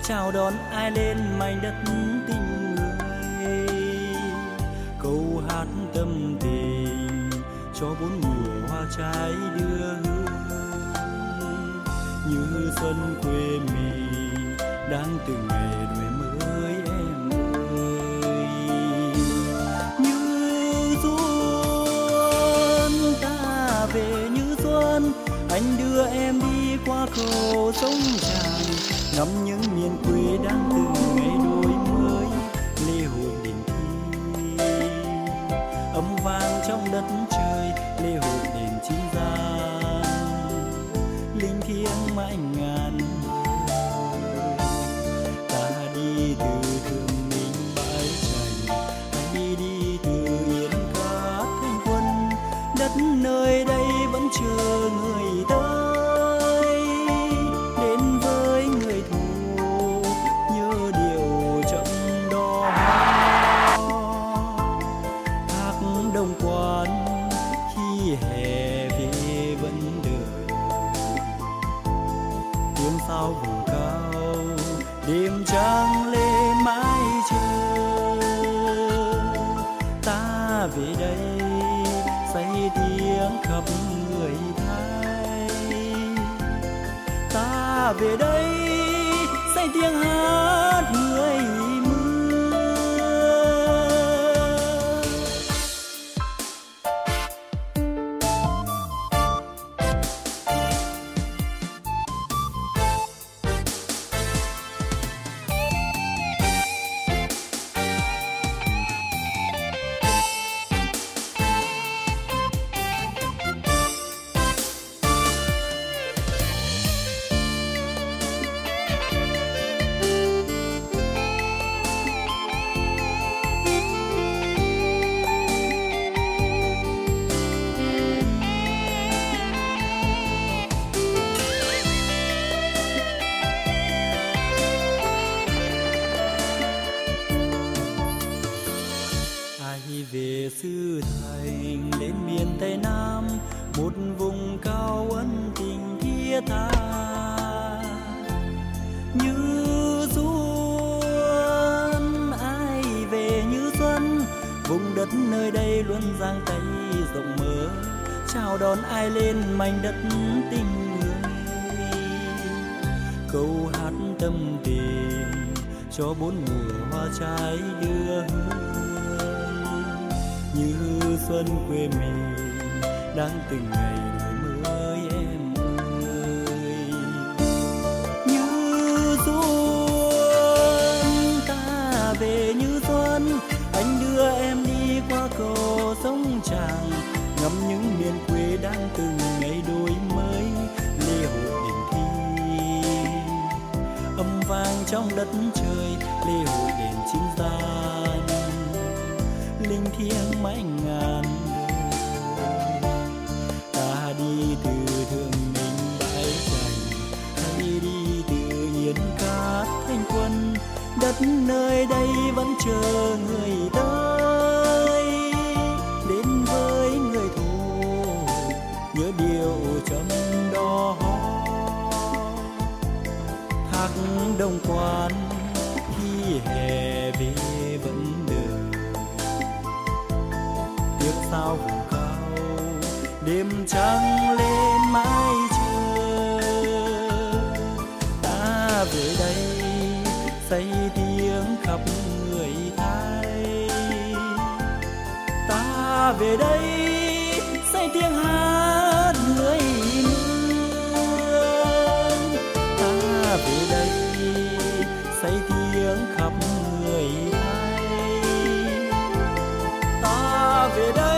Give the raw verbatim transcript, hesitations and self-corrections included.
chào đón ai lên mảnh đất tình người. Câu hát tâm tình cho bốn mùa hoa trái đưa hương, như xuân quê mình đang từng ngày đổi mới em ơi. Như xuân ta về như xuân, anh đưa em đi qua cầu sông Tràng, ngắm những miền quê đang từng ngày đổi mới. Lễ hội đền thi âm vang trong đất trời, lễ hội đền chín giang linh thiêng mãi ngàn. Ta đi từ Thượng Minh bãi Trành, hay đi từ Yên Cát Thanh Quân, đất nơi đây vẫn chờ người tới. Đến với người thù nhớ điều chậm đo thác Đồng Quan, khi hè về vẫn đợi tiếng sao vùng cao, đêm trăng lên mái chờ. Ta về đây say tiếng khắp người Thái, ta về đây say tiếng hát người mưa. Về xứ Thành lên miền Tây Nam, một vùng cao ân tình thiết tha. Như xuân ai về như xuân, vùng đất nơi đây luôn giang tay rộng mở, chào đón ai lên mảnh đất tình người. Câu hát tâm tình cho bốn mùa hoa trái đưa hương, như xuân quê mình đang từng ngày đổi mới em ơi. Như xuân ta về như xuân, anh đưa em đi qua cầu sông Tràng, ngắm những miền quê đang từng ngày đổi mới. Lễ hội đền thi âm vang trong đất trời, lễ hội đền chín giang linh thiêng mãi ngàn đời. Ta đi từ Thượng Minh bãi Trành, hay đi từ Yên Cát Thanh Quân, đất nơi đây vẫn chờ người tới. Đến với người thù nhớ điều chấm đo thác Đồng Quan, khi hè về vẫn sao vùng cao, đêm trăng lên mái chờ. Ta về đây say tiếng khắp người Thái, ta về đây say tiếng hát người nương. Ta về đây say tiếng khắp người Thái, ta về đây